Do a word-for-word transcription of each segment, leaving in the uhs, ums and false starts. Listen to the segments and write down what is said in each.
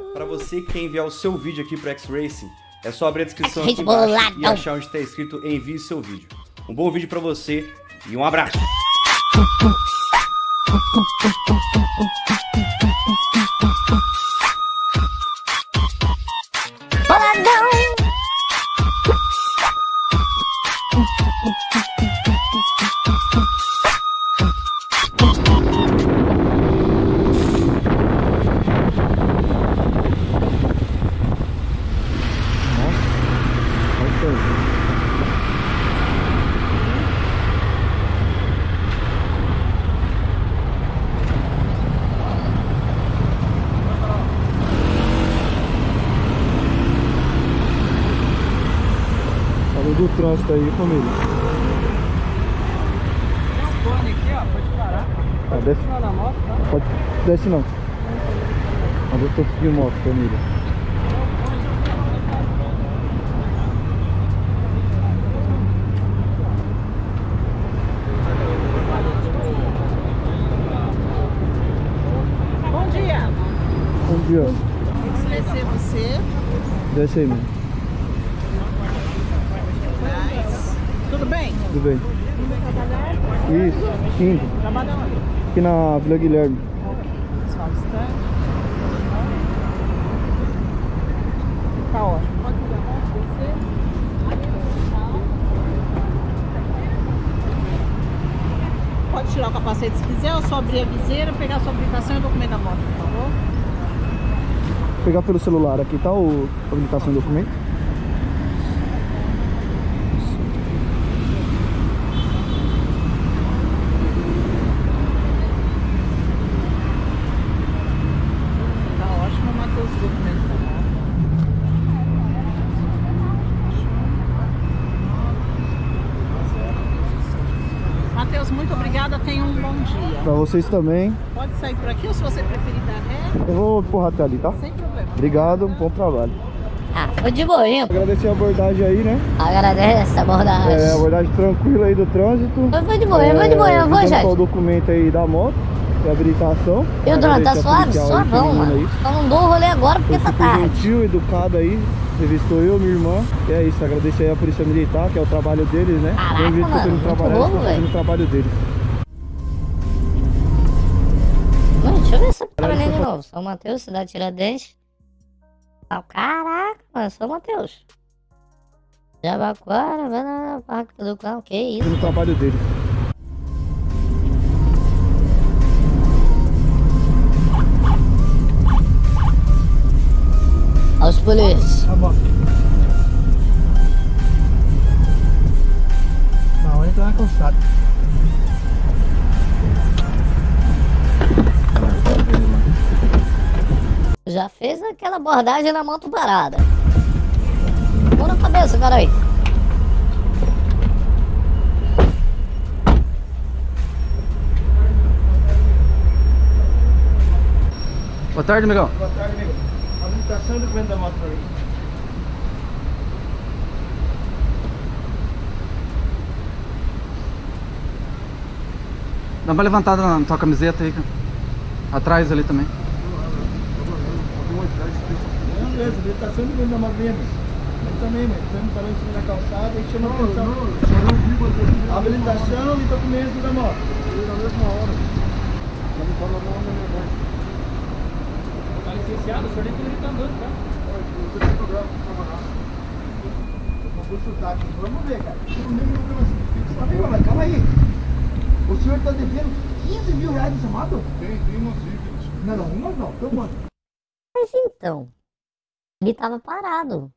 Para você que quer enviar o seu vídeo aqui para X-Racing, é só abrir a descrição aqui embaixo e achar onde está escrito envie seu vídeo. Um bom vídeo para você e um abraço! Do trânsito aí, família. Tem um cone aqui, ó, pode parar. Ah, desce. Pode na moto, tá? Pode, desce não. Mas eu tô de moto, família. Bom dia. Bom dia. Tem que descer você. Desce aí, mano. Mas... Tudo bem? Tudo bem. Isso, indo. Trabalha onde? Aqui na Vila Guilherme. Só um instante. Tá ótimo. Pode pegar a moto, descer. Pode tirar o capacete se quiser, ou só abrir a viseira, pegar a sua habilitação e o documento da moto, por favor. Vou pegar pelo celular aqui, tá? O habilitação e documento. Matheus, muito obrigada, tenha um bom dia. Pra vocês também. Pode sair por aqui ou se você preferir dar ré. Eu vou empurrar até ali, tá? Sem problema. Obrigado, bom trabalho. Ah, foi de boinha. Agradecer a abordagem aí, né? Agradece a abordagem. É, abordagem tranquila aí do trânsito. Foi, foi de boinha, foi de boinha, foi, gente. O documento aí da moto, de habilitação. E o drone tá suave? Policial aí, Suavão, mano. aí. Só não dou o rolê agora porque tá Super tarde. gentil, educado aí. Entrevistou eu, minha irmã. E é isso, agradecer aí a Polícia Militar, que é o trabalho deles, né? Caraca, Tem visto que eu tô mano, indo muito trabalhar, louco, eles estão fazendo velho. o trabalho deles. Mano, deixa eu ver essa câmera de novo. São Mateus, cidade Tiradentes. Ah, caraca, mano, São Mateus. Jabaquara, vai na Parque do Cão, que isso? Fazendo o trabalho deles. Olha os polícias. Tá bom. Não, entra na calçada. Já fez aquela abordagem na moto parada. Mão na cabeça, cara aí. Boa tarde, amigão. Boa tarde, amigo. Habilitação e documento da moto pra mim. Dá uma levantada na tua camiseta aí, cara. Atrás ali também. Beleza, habilitação e documento da moto minha, amigo. Eu também, amigo. Estamos parando em cima da calçada e chama a atenção. Habilitação e documento da moto. Na mesma hora. Não me fala não, na verdade. Tá licenciado, o senhor nem tem que estar andando, tá? Eu tenho programa para trabalhar. Eu vou consultar aqui. Vamos ver, cara. O mesmo programa assim. Mas calma aí. O senhor está devendo quinze mil reais nessa moto? Tem, tem umas dívidas. Não, não, umas não. Então quanto? Mas então, ele tava parado.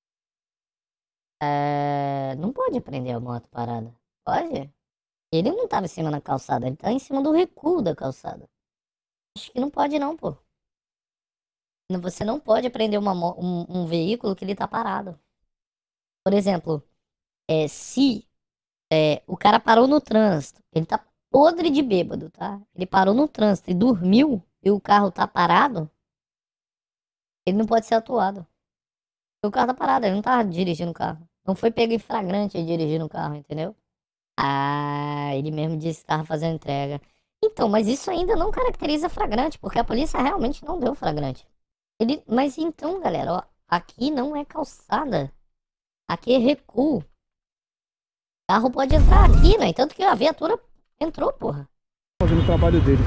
É... Não pode prender a moto parada. Pode? Ele não tava em cima da calçada, ele tá em cima do recuo da calçada. Acho que não pode não, pô. Você não pode prender uma, um, um veículo que ele tá parado. Por exemplo, é, se é, o cara parou no trânsito, ele tá podre de bêbado, tá? Ele parou no trânsito e dormiu e o carro tá parado, ele não pode ser atuado. O carro tá parado, ele não tá dirigindo o carro. Não foi pego em flagrante dirigindo o carro, entendeu? Ah, ele mesmo disse que tava fazendo entrega. Então, mas isso ainda não caracteriza flagrante, porque a polícia realmente não deu flagrante. Ele... Mas então, galera, ó, aqui não é calçada. Aqui é recuo. O carro pode entrar aqui, né? Tanto que a viatura entrou, porra. Fazendo o trabalho dele.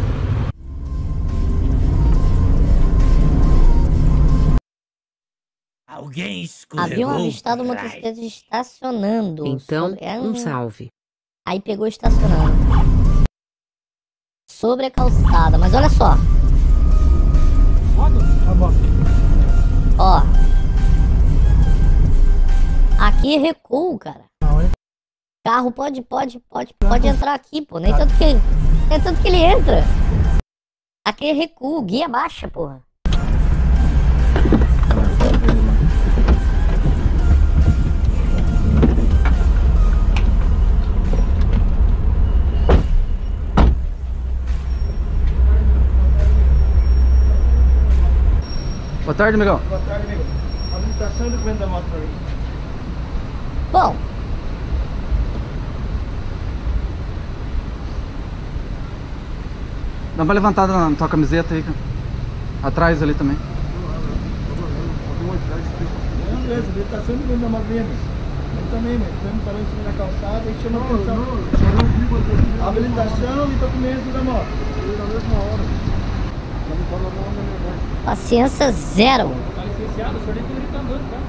Alguém escorregou. Haviam avistado motocicletas estacionando. Então, sobre... é um salve. Aí pegou estacionando sobre a calçada. Mas olha só. Ó. Aqui é recuo, cara. Carro pode, pode, pode, pode entrar aqui, pô. Nem tanto que, nem tanto que ele entra. Aqui é recuo, guia baixa, porra. Boa tarde, amigão. Boa tarde, amigo. Habilitação e documento da moto pra mim. Bom. Dá uma levantada na tua camiseta aí, cara. Atrás ali também. Não, beleza, habilitação e documento da moto minha. Eu também, mano. Estamos parando em cima da calçada e chama a atenção. Habilitação e documento da moto. Na mesma hora. Paciência zero. Tá licenciado, o senhor nem tem que andando, tá?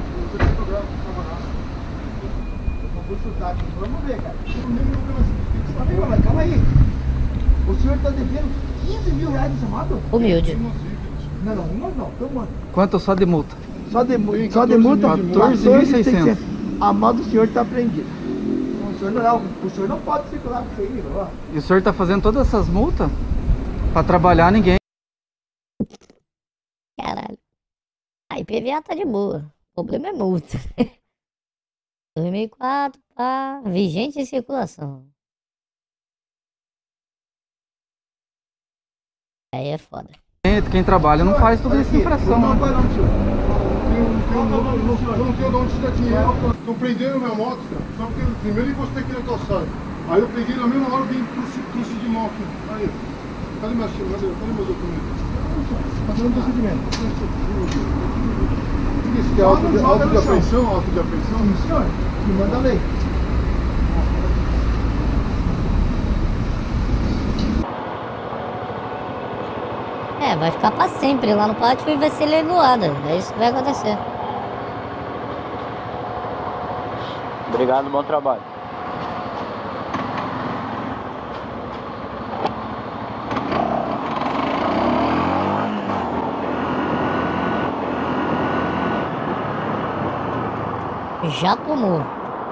Eu vou consultar aqui. Vamos ver, cara. Tá vendo, mas calma aí. O senhor tá devendo quinze mil reais nessa moto? Humilde. Não, não, uma não. Então, mano. Quanto só de multa? Só de, só de multa, quatorze mil e seiscentos. A moto do senhor tá apreendida. O senhor não, o senhor não pode circular com isso aí, ó. E o senhor tá fazendo todas essas multas? Pra trabalhar ninguém. Caralho. A I P V A tá de boa. O problema é multa. dois mil e quatro, pá. Vigente em circulação. Aí é foda. Quem trabalha não faz toda essa infração. Não né? vai não, senhor. Eu não tenho de onde tirar dinheiro. Estão prendendo minha moto, cara. Só porque primeiro eu encostei aqui na calçada. Aí eu peguei na mesma hora e vim trouxe de moto. Aí, cadê minha chave? Cadê meu documento? Tá fazendo procedimento. O que é isso? Que é auto de, auto de apreensão? Auto de apreensão? Sim, senhor. Me manda a lei. É, vai ficar pra sempre lá no pátio e vai ser leiloada. É isso que vai acontecer. Obrigado, bom trabalho. Já tomou.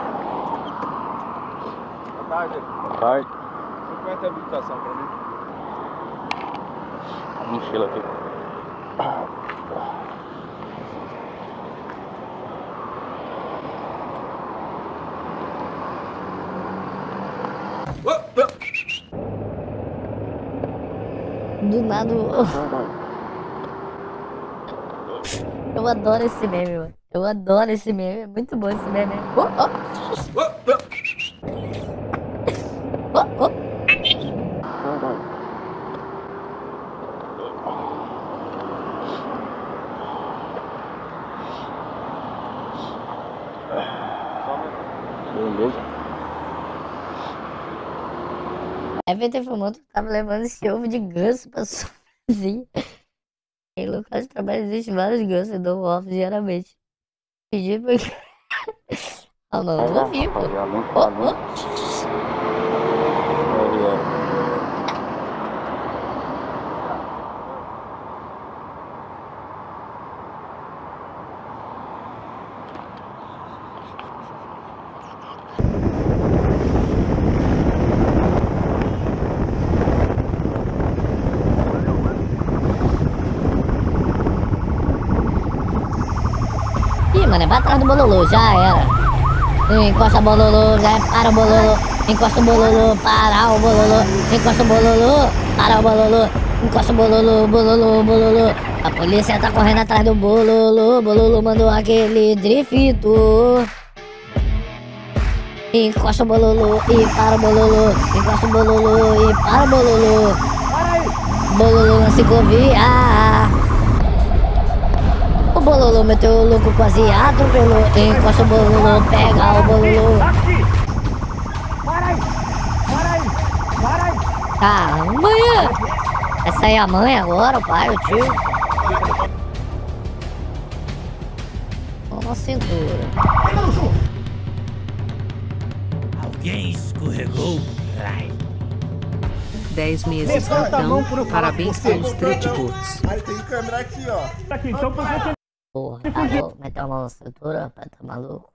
Boa tarde. Boa tarde. Você vai ter habilitação pra mim? Mochila aqui. Do nada. Eu adoro esse meme, mano. Eu adoro esse meme. É muito bom esse meme. Oh, oh. Oh, oh. Beleza. Aí V T Fumoto tava levando esse ovo de ganso pra sozinho. Em locais de trabalho existem vários gansos e dou off diariamente. Pedi porque. Ah, não, eu não vi, pô. Oh, oh. Mano, vai atrás do bololô, já era. Encosta o bololô, já para o bololô. Encosta o bololô, para o bololô. Encosta o bololô, para o bololô. Encosta o bololô, bololô, bololô. A polícia tá correndo atrás do bololô. Bololô mandou aquele drifto. Encosta o bololô e para o bololô. Encosta o bololô e para o bololô. Bololô na ciclovia. bololô, meteu o louco quase atropelou. Encosta o bololô, pega o bololô. Para aí! Para aí! Para aí! Tá, amanhã. Vai sair a mãe agora, o pai, o tio. Vamos na cintura. Alguém escorregou. Ai. dez meses então, parabéns pelos Street Boots. Aí tem câmera aqui, ó. Aqui, então por que Porra, tá louco, meter a mão na cintura, rapaz, tá maluco?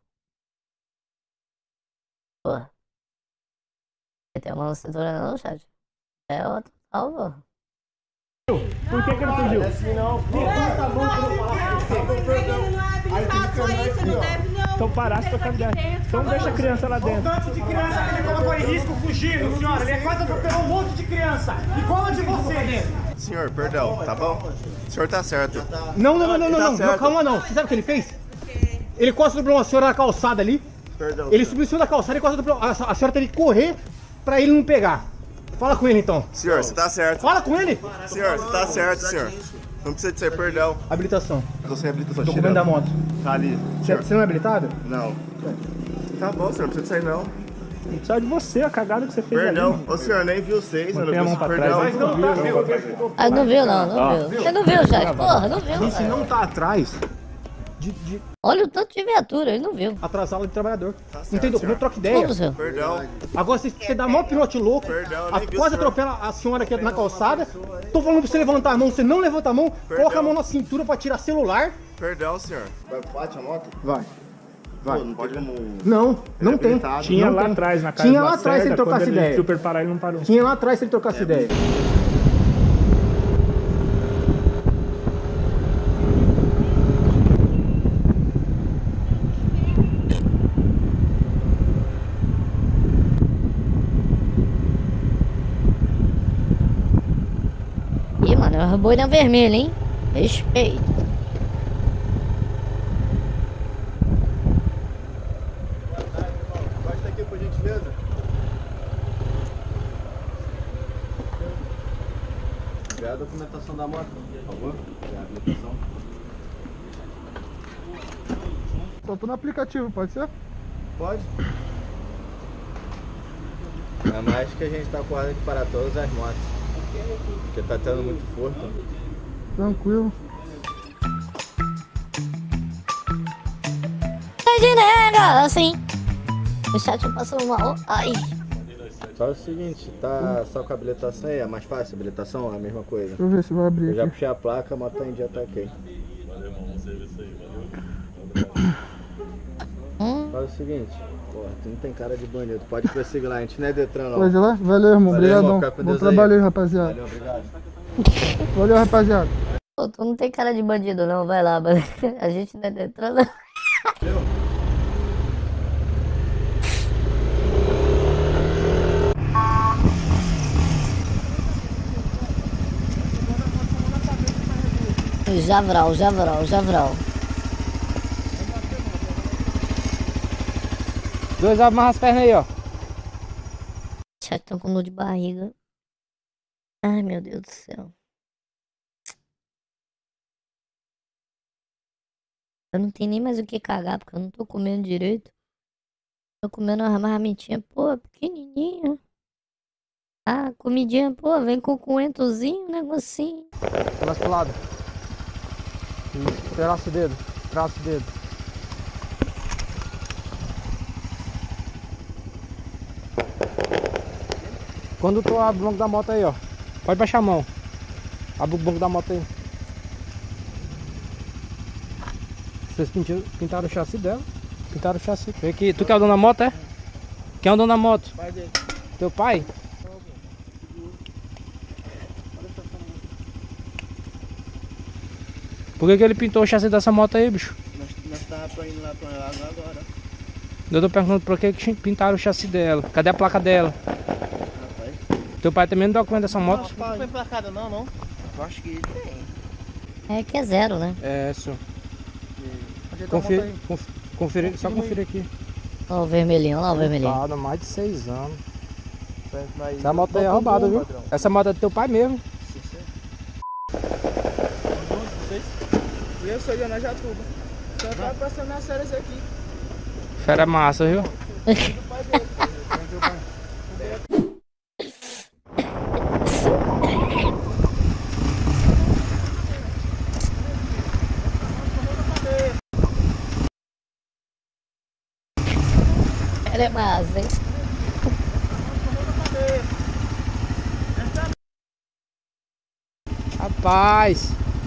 Porra. Meter a mão na cintura não, chat. É outro, salva. Por que que ele fugiu? Assim não. Levanta a mão pra eu falar com você. Aí tem câmera aqui, ó. Então parasse tocando ideia. Então deixa a criança lá dentro. Tanto de criança que ele colocou em risco fugindo, senhora. Ele quase atropelou um monte de criança. Igual a de vocês. Senhor, perdão, tá bom? O senhor tá certo. Não, não, não, não, não, Tá não, certo. não, calma não. Você sabe o que ele fez? Ele quase atropelou uma senhora na calçada ali. Perdão. Ele subiu em cima da calçada e quase atropelou. A, a senhora teve que correr pra ele não pegar. Fala com ele então. Senhor, você tá certo. Fala com ele. Senhor, você tá certo, senhor. Não precisa de ser perdão. Habilitação. Tô sem habilitação. Documento tirando. da moto. Tá ali. Você, senhor. você não é habilitado? Não. Tá bom, senhor, não precisa sair não. Não precisa de você, a cagada que você fez Perdão. ali. Ô senhor, nem viu vocês, eu não Põe a vi mão esse pra perdão. trás. Não tá. Ah, não viu não, não viu. Você não viu, chat? Porra, não viu. Se não tá atrás de, de Olha o tanto de viatura, ele não viu. atrasá-lo de trabalhador. Tá Não certo, tem documento, senhor. troca ideia. Vamos, senhor. Perdão. Agora você, você dá mó pilote louco, Perdão, a, nem vi o quase senhor. atropela a senhora aqui na calçada. Tô falando pra você levantar a mão, você não levanta a mão, coloca a mão na cintura pra tirar celular. Perdão, senhor. Vai bate a moto? Vai. Vai. Pô, não pode como... Não, não tem. habilitado. Tinha Não lá tem. atrás, na casa Tinha do lá atrás se ele Lacerda, trocasse quando ideia. Super parar, ele não parou. Tinha lá atrás se ele trocasse ideia. Ih, mano, é boina vermelha, hein? Respeito. Baixa aqui, por gentileza. Vê a documentação da moto, por favor. Vê a habilitação. Só tô no aplicativo, pode ser? Pode. É mais que a gente tá com ordem de parar todas as motos. Porque tá tendo muito furto. Tranquilo. Sai de nega, assim. O chat passou mal. Ai. Só o seguinte, tá só com a habilitação aí, é mais fácil a habilitação, é a mesma coisa. Deixa eu ver se vai abrir Eu já aqui. puxei a placa, a moto tá em dia, tá ok. Hum. Faz o seguinte, porra, tu não tem cara de bandido, pode prosseguir lá, a gente não é Detran não. Pode ir lá? Valeu, irmão. Valeu, irmão, Obrigadão. fica com Bom Deus trabalho aí. aí, rapaziada. Valeu, obrigado. Valeu, rapaziada. Pô, tu não tem cara de bandido não, vai lá, mano. A gente não é Detran não. Javral, Javral, Javral. Dois amarra as pernas aí, ó. Já estão com dor de barriga. Ai, meu Deus do céu. Eu não tenho nem mais o que cagar, porque eu não tô comendo direito. Tô comendo uma marmitinha, pô, pequenininha. Ah, comidinha, pô, vem com coentozinho, um negocinho. Mais pro lado. Isso, traça o dedo. Traça o dedo. Quando tu abre o banco da moto aí, ó. Pode baixar a mão. Abre o banco da moto aí. Vocês pintaram, pintaram o chassi dela? Pintaram o chassi. Vem aqui. Tu que é o dono da moto, é? Quem é o dono da moto? Pai dele. Teu pai? Por que que ele pintou o chassi dessa moto aí, bicho? Nós, nós tava indo lá pra lá agora. Eu tô perguntando por que que pintaram o chassi dela. Cadê a placa dela? Rapaz. Teu pai tem menos documento dessa moto? Não foi placada não, não. Eu acho que ele tem. É que é zero, né? É, senhor. Ajeitar a moto Confira, aí. conf, confira, só conferir aqui. Ó o vermelhinho, lá o vermelhinho. Roubada, mais de seis anos. Mas Essa moto aí é roubada, viu? Padrão. Essa moto é do teu pai mesmo. E eu sou de Anajatuba. Só tava passando nas férias aqui. Fera massa, viu? Ela é massa, hein? Rapaz!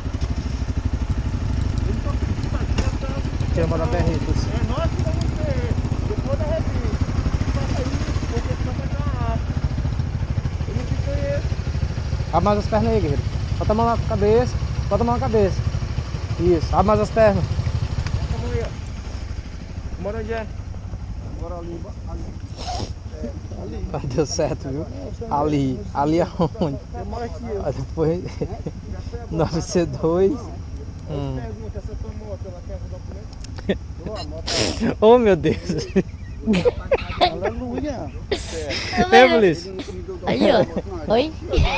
Quer mandar berritos. É nós que vamos ter. Depois da revista. Passa aí, porque senão vai dar água. Eu não te conheço. Abre mais as pernas aí, guerreiro. Bota a mão na cabeça. Bota a mão na cabeça. Isso, abre mais as pernas. Bota a mão aí, ó. Bora onde é? Bora ali, ali. É, ali. Vai, deu certo, viu? Ali, ali aonde? Eu moro aqui, ó. Aí depois. nove C dois. Hum. Pergunta, essa tua moto, ela quer o documento? Oh, meu Deus. Aleluia. É, polícia. Aí, ó. Oi?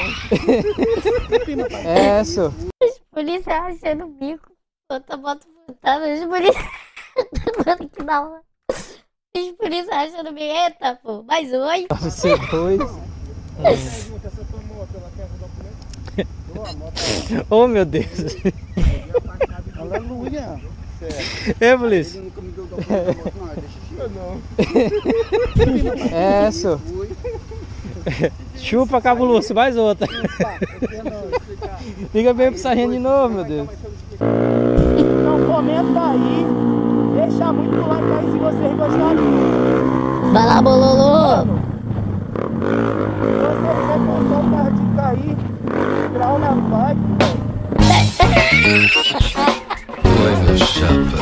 É, isso. Os polícia achando o bico. Outra moto fantasma. Os polícia. Mano, que da hora. Os polícia achando o bico. Eita, pô. Mais um, oi? nove C dois. Pergunta, essa tua moto, ela quer o documento? Oh, meu Deus. Aleluia. É, polícia. É, isso. Chupa, cabuloso, mais outra. Liga bem pro sargento de novo, meu Deus. Então comenta aí, deixa muito like aí se vocês gostaram. Vai lá, bololô. Se você quer passar o carro de cair, grau na vibe. Foi no chapa.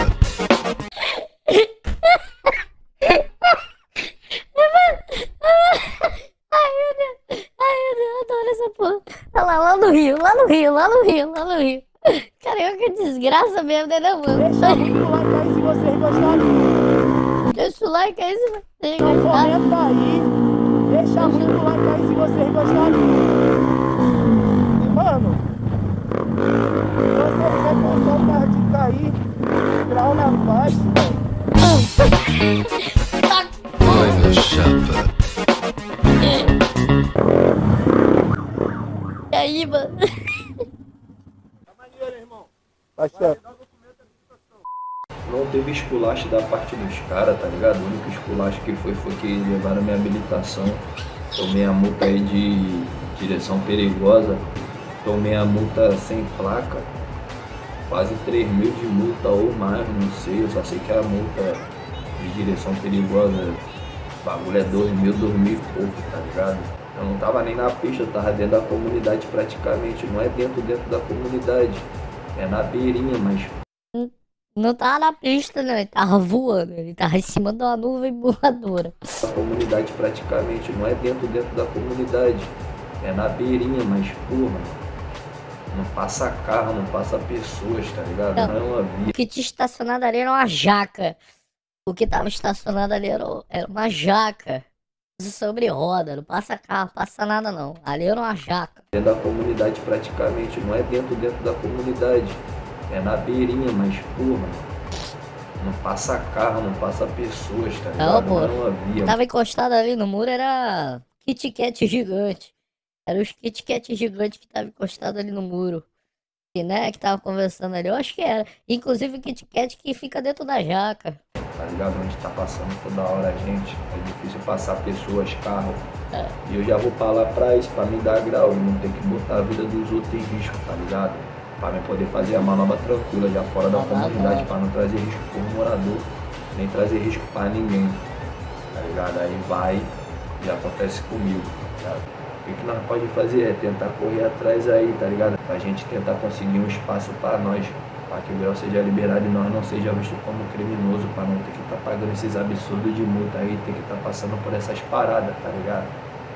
Ai, meu Deus. Ai, meu Deus, eu adoro essa porra. Olha lá, lá no Rio, lá no Rio, lá no Rio, lá no Rio. Caramba, que desgraça mesmo, né, não, mano? Deixa muito like aí se vocês gostaram. Deixa o like aí se vocês Então gostaram. comenta aí, deixa muito like aí se vocês gostaram. E mano, se você quer passar o carro de cair, grau na vibe. Foi no chapa. E aí, mano? Tá certo. Não teve esculacho da parte dos caras, tá ligado? O único esculacho que foi foi que levaram a minha habilitação. Tomei a multa aí de direção perigosa. Tomei a multa sem placa. Quase três mil de multa ou mais, não sei. Eu só sei que a multa de direção perigosa, o bagulho é dois mil, dois mil e pouco, tá ligado? Eu não tava nem na pista, eu tava dentro da comunidade praticamente. Não é dentro, dentro da comunidade. É na beirinha, mas... Não tava na pista, né? Ele tava voando. Ele tava em cima de uma nuvem voadora. A comunidade praticamente, não é dentro, dentro da comunidade. É na beirinha, mas porra, não passa carro, não passa pessoas, tá ligado? Não, não é uma via. O que tinha estacionado ali era uma jaca. O que tava estacionado ali era, era uma jaca. Sobre roda, não passa carro, passa nada não. Ali era uma jaca. Dentro da comunidade praticamente, não é dentro, dentro da comunidade. É na beirinha, mas porra, não passa carro, não passa pessoas, tá ligado? Não, pô. Não é uma via. Tava encostado ali no muro, era Kit Kat gigante. Era os Kit Kat gigantes que tava encostado ali no muro. E, né, que tava conversando ali, eu acho que era. Inclusive o Kit Kat que fica dentro da jaca. Tá ligado? A gente tá passando toda hora, gente. É difícil passar pessoas, carro. É. E eu já vou pra lá pra isso, pra me dar grau. E não ter que botar a vida dos outros em risco, tá ligado? Pra mim poder fazer a manobra tranquila, já fora da Ah, comunidade, não. pra não trazer risco pro morador, nem trazer risco pra ninguém, tá ligado? Aí vai e acontece comigo, tá ligado? O que nós pode fazer é tentar correr atrás aí, tá ligado? Pra gente tentar conseguir um espaço pra nós, pra que o grau seja liberado e nós não seja visto como criminoso, pra não ter que estar tá pagando esses absurdos de multa aí, ter que estar tá passando por essas paradas, tá ligado?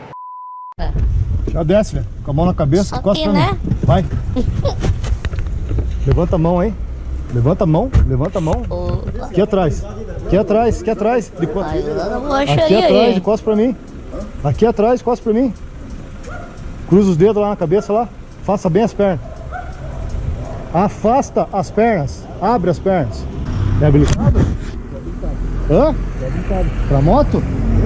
Já desce, velho. Com a mão na cabeça, Só encosta que, pra né? mim. Vai. Levanta a mão aí. Levanta a mão, levanta a mão. Ô, Aqui atrás. Aqui atrás, aqui atrás. De co- Ai, eu não vou Aqui achar atrás, aí. encosta pra mim. Aqui atrás, encosta pra mim. Cruza os dedos lá na cabeça lá. Faça bem as pernas. Afasta as pernas. Abre as pernas. É habilitado? Hã? É habilitado. Pra moto?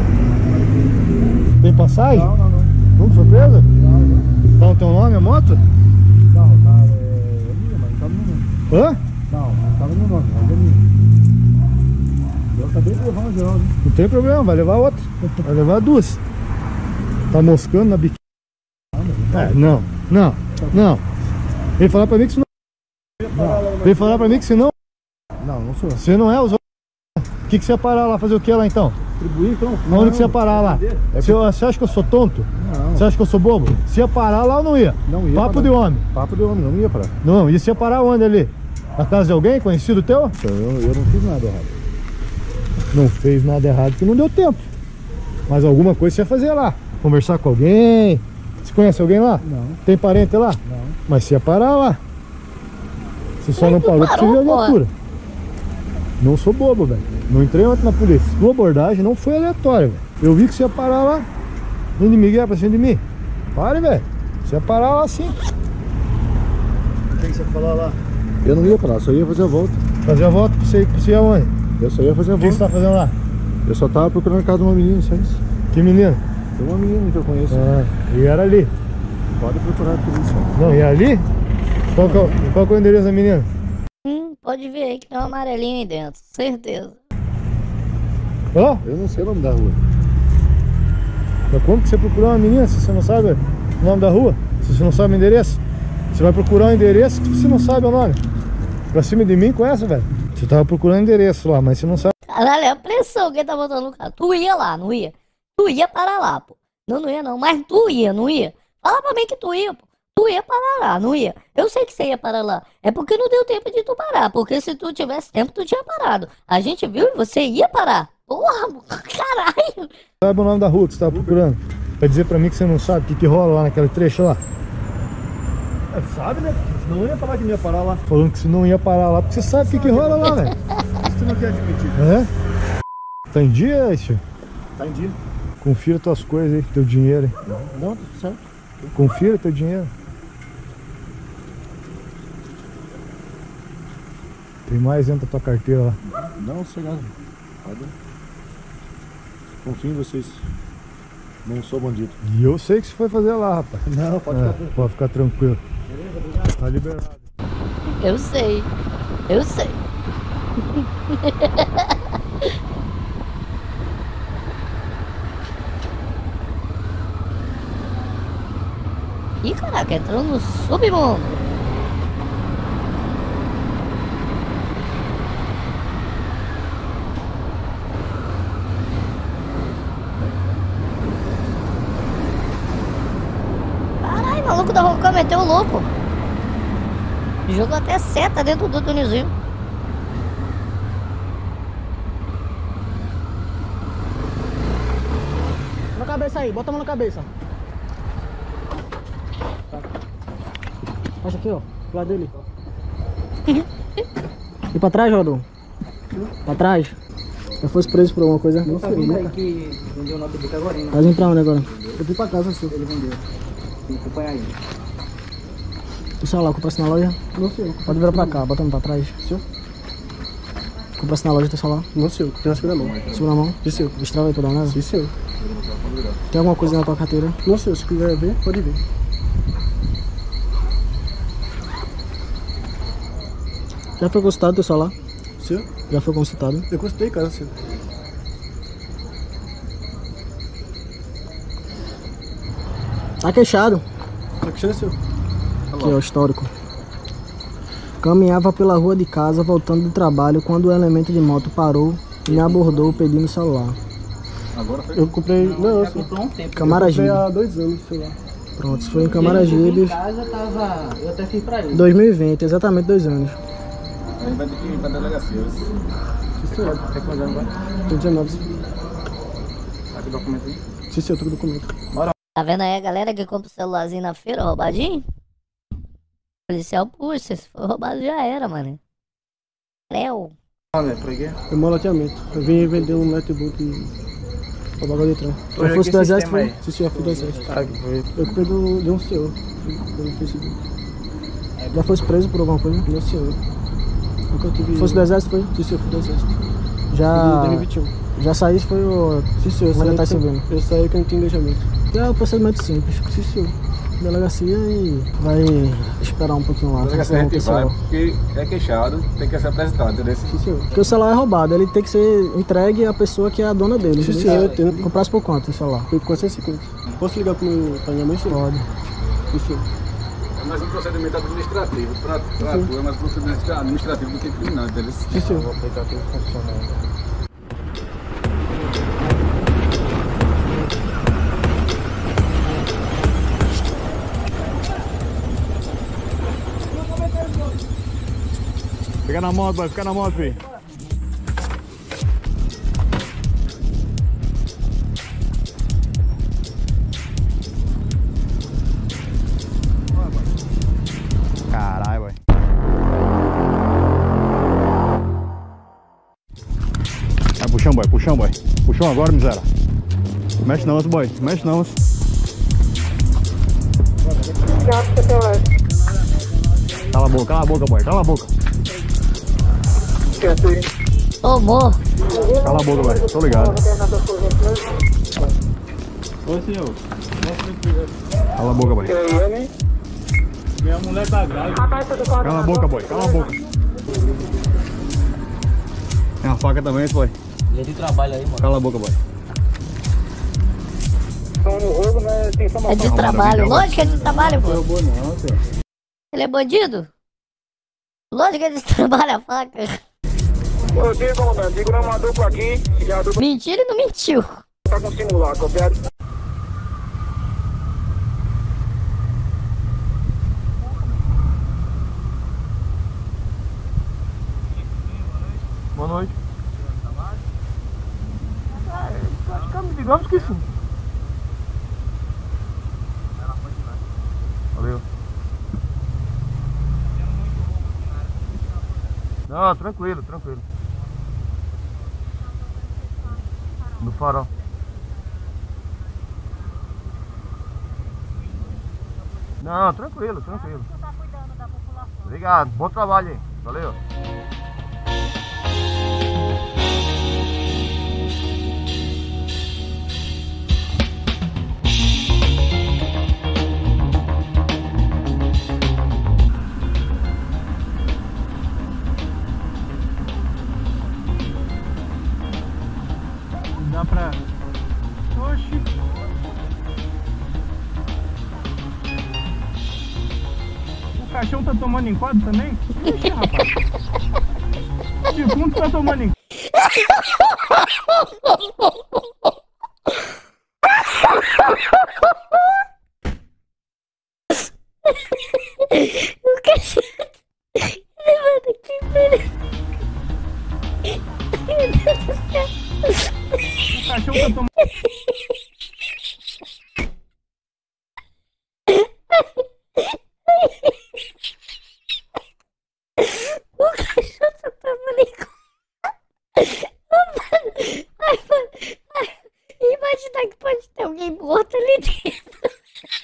Tem passagem? Não, não, não. Nunca foi presa? Não, não. Qual o teu nome, a moto? Não, tá, é minha, mas não tava no nome. Hã? Não, não tava no nome, mas é minha. Eu acabei de levar um geral, né? Não tem problema, vai levar outra. Vai levar duas. Tá moscando na biquíni. É, não, não, não. Vem falar pra mim que senão... Não. Vem falar pra mim que senão... Não, não sou. Você não é os... O que, que você ia parar lá? Fazer o que lá então? Distribuir então? Não, onde que você ia parar lá? É você, você acha que eu sou tonto? Não. Você acha que eu sou bobo? Se ia parar lá, eu não ia. Não ia. Papo parar. De homem. Papo de homem, não ia parar. Não, e você ia parar onde ali? Na casa de alguém conhecido teu? Eu, eu não fiz nada errado. Não fez nada errado porque não deu tempo. Mas alguma coisa você ia fazer lá. Conversar com alguém. Você conhece alguém lá? Não. Tem parente lá? Não. Mas você ia parar lá. Você só não parou porque você viu a viatura. Não sou bobo, velho. Não entrei ontem na polícia. Sua abordagem não foi aleatória, velho. Eu vi que você ia parar lá. Vem de Miguel pra cima de mim. Pare, velho. Você ia parar lá sim. O que você ia falar lá? Eu não ia parar, só ia fazer a volta. Fazer a volta pra você, pra você ir aonde? Eu só ia fazer a volta. O que você tá fazendo lá? Eu só tava procurando a casa de uma menina, só isso. Que menina? Tem uma menina que eu conheço. Ah, e era ali? Pode procurar a polícia. Não, e ali? Qual que, é, qual que é o endereço da menina? Hum, pode ver aí que tem um amarelinho aí dentro, certeza. Ó? Oh? Eu não sei o nome da rua. Mas como que você procurou uma menina se você não sabe o nome da rua? Se você não sabe o endereço? Você vai procurar um endereço que você não sabe o nome. Pra cima de mim com essa, velho. Você tava procurando endereço lá, mas você não sabe. Caralho, é a pressão que ele tá botando no carro. Tu ia lá, não ia? Tu ia parar lá, pô. Não, não ia não, mas tu ia, não ia? Fala pra mim que tu ia, pô. Tu ia parar lá, não ia? Eu sei que você ia parar lá. É porque não deu tempo de tu parar. Porque se tu tivesse tempo, tu tinha parado. A gente viu e você ia parar. Porra, caralho. Sabe o nome da rua que você tava procurando? Vai dizer pra mim que você não sabe o que, que rola lá naquele trecho lá? É, sabe, né? Senão não ia falar que não ia parar lá. Falando que você não ia parar lá, porque você sabe o que, que rola lá, velho. Você não quer admitir. É? Tá em dia, isso? Tá em dia. Confira tuas coisas aí, teu dinheiro aí. Não, tá certo. Confira teu dinheiro. Tem mais dentro da tua carteira lá. Não, sossegado. Pode. Confio em vocês. Não sou bandido. E eu sei que você foi fazer lá, rapaz. Não, pode, é, ficar, pode ficar tranquilo. Beleza, obrigado. Tá liberado. Eu sei. Eu sei. Ih, caraca, entrou no submundo. Caralho, o maluco da Rocão meteu o louco. Jogou até seta dentro do túnelzinho. Na cabeça aí, bota a mão na cabeça. Baixa aqui, ó, do lado dele. E pra trás, Rodon? Pra trás? Eu fosse preso por alguma coisa? Não sei, né? Que vendeu o notebook agora, hein? Vai vir pra onde agora? Eu fui pra casa, assim. Ele vendeu. Tem que acompanhar ele. O celular, comprasse na loja? Não sei. Pode virar pra cá, botando pra trás. Seu? Comprasse na loja teu celular? Não sei, tem na segunda mão. Segunda mão? Sim, seu. Destrava aí pra dar uma olhada? Sim, seu. Tem alguma coisa na tua carteira? Não sei, se quiser ver, pode ver. Já foi consultado teu celular? Seu? Já foi consultado? Eu consultei, cara, seu. Tá queixado. Tá queixado, seu? Aqui é o histórico. Caminhava pela rua de casa voltando do trabalho quando o elemento de moto parou e me abordou pedindo o celular. Agora foi? Eu comprei. Não, eu comprei há um tempo. Camaragibe. Eu comprei há dois anos o celular. Pronto, isso foi em Camaragibe. Em casa tava. Eu até fiz pra ele. dois mil e vinte, exatamente dois anos. A gente vai ter que ir pra delegacia. Isso é. Quer que mandar agora? Tô dezenove. Tá com o documento aí? Sim, sim, eu tô com o documento. Bora. Tá vendo aí a galera que compra o celularzinho na feira, roubadinho? O policial puxa, se for roubado já era, mano. Creu. Olha, pra quê? Eu moro loteamento. Eu vim vender um notebook pra bagulho de trem. Eu fosse do exército, foi? Sim, sim, eu fui do exército. Ah, que foi? Eu comprei do, de um senhor. Pelo Facebook. Já fosse preso por alguma coisa? Não, senhor. Nunca tive... Fosse do exército, foi? Sim, senhor, fui do exército. Já... Foi em dois mil e vinte e um. Já saí, foi o... Sim, senhor. Mas já tá subindo. Eu saí que eu não tinha engajamento. É um procedimento simples. Sim, senhor. Delegacia e vai esperar um pouquinho lá. Delegacia a gente vai, porque é queixado, tem que ser apresentado, entendeu? Sim, senhor. Porque o celular é roubado, ele tem que ser entregue à pessoa que é a dona dele. Sim, senhor. Eu tenho... Comprasse por quanto o celular? Por quatrocentos e cinquenta. Posso ligar para minha mãe? Pode. Sim, senhor. É mais um procedimento administrativo, para tu é mais um procedimento administrativo do que criminal, entendeu? Sim, senhor. O aplicativo funciona. Fica na moto, vai, fica na moto, filho. Caralho, boy. Vai, puxão, boy, puxão, boy. Puxão agora, miséria. Mexe não, boy, mexe não. Cala a boca, cala a boca, boy, cala a boca. Tomou. Cala a boca, boy, tô ligado. Ô, senhor. Cala a boca, boy. Minha mulher tá grávida. Cala a boca, boy, cala a boca. Tem uma faca também, boy. Ele é de trabalho aí, mano. Cala a boca, boy. É de trabalho, lógico que é de trabalho, pô. Ele é bandido? Lógico que ele trabalha a faca. Ô, diga, comandante, diga o nome do dupla aqui. Mentira, ele não mentiu. Tá com simular, copiado. Boa noite. Acho que digamos que sim. Valeu. Não, tranquilo, tranquilo. No farol. Não, tranquilo, tranquilo. Obrigado, bom trabalho aí. Valeu. Dá pra... Oxi. O caixão tá tomando enquadro também? Ixi, rapaz. O defunto tá tomando enquadro. O caixão... Levanta aqui, filho. Meu Deus do céu. O cachorro tá tomando... O cachorro tá tomando enquadro. Ai, mano. Ai, imagina que pode ter alguém morto ali dentro.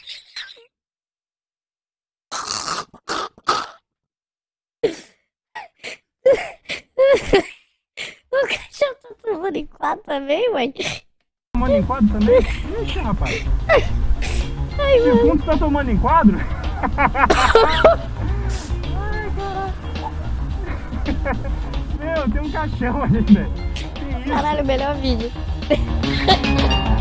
O cachorro tá tomando enquadro também, mãe. Tomando enquadro também? Ixi, rapaz. Ai, o defunto tá tomando enquadro? Ai, caralho. Meu, tem um caixão ali, velho. Caralho, melhor vídeo.